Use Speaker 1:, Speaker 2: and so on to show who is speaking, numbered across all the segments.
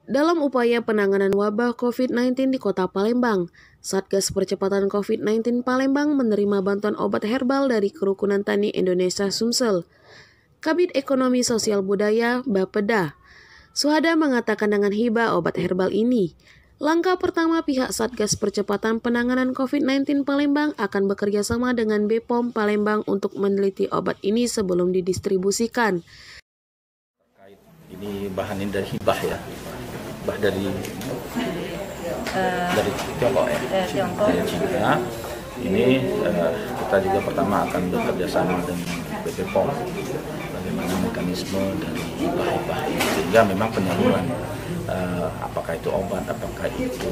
Speaker 1: Dalam upaya penanganan wabah COVID-19 di Kota Palembang, Satgas Percepatan COVID-19 Palembang menerima bantuan obat herbal dari Kerukunan Tani Indonesia Sumsel. Kabid Ekonomi Sosial Budaya Bapeda Suhada mengatakan dengan hibah obat herbal ini, langkah pertama pihak Satgas Percepatan Penanganan COVID-19 Palembang akan bekerja sama dengan BPOM Palembang untuk meneliti obat ini sebelum didistribusikan.
Speaker 2: Ini bahan ini dari hibah ya, hibah dari Tiongkok ya, dari Cina. Ini kita juga pertama akan bekerja sama dengan BPOM bagaimana mekanisme dari hibah-hibah ini, sehingga memang penyaluran apakah itu obat, apakah itu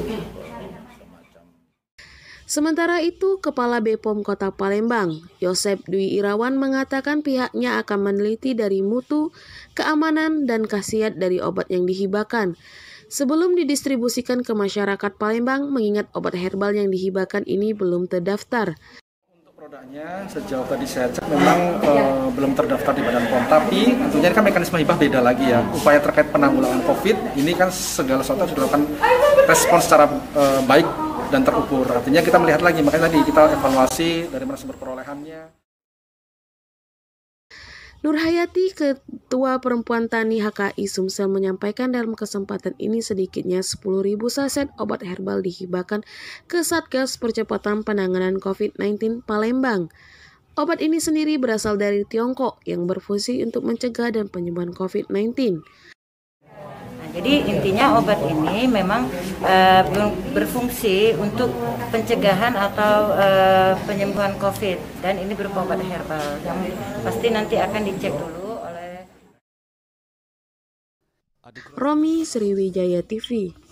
Speaker 1: Sementara itu, Kepala BPOM Kota Palembang, Yosep Dwi Irawan mengatakan pihaknya akan meneliti dari mutu, keamanan, dan khasiat dari obat yang dihibahkan sebelum didistribusikan ke masyarakat Palembang, mengingat obat herbal yang dihibahkan ini belum terdaftar.
Speaker 3: Untuk produknya, sejauh tadi saya cek memang belum terdaftar di Badan POM, tapi tentunya kan mekanisme hibah beda lagi ya. Upaya terkait penanggulangan COVID, ini kan segala sesuatu sudah dilakukan respon secara baik dan terukur. Artinya kita melihat lagi, makanya tadi kita evaluasi dari mana sumber perolehannya.
Speaker 1: Nur Hayati, Ketua Perempuan Tani HKI Sumsel, menyampaikan dalam kesempatan ini sedikitnya 10.000 saset obat herbal dihibahkan ke Satgas Percepatan Penanganan COVID-19 Palembang. Obat ini sendiri berasal dari Tiongkok yang berfungsi untuk mencegah dan penyembuhan COVID-19.
Speaker 4: Jadi intinya obat ini memang berfungsi untuk pencegahan atau penyembuhan COVID, dan ini berupa obat herbal yang pasti nanti akan dicek dulu oleh
Speaker 1: Romi, Sriwijaya TV.